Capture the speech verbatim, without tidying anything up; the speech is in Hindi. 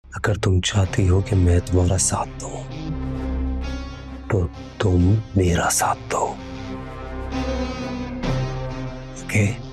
अगर तुम चाहती हो कि मैं तुम्हारा साथ दूं, तो तुम मेरा साथ दो। ओके?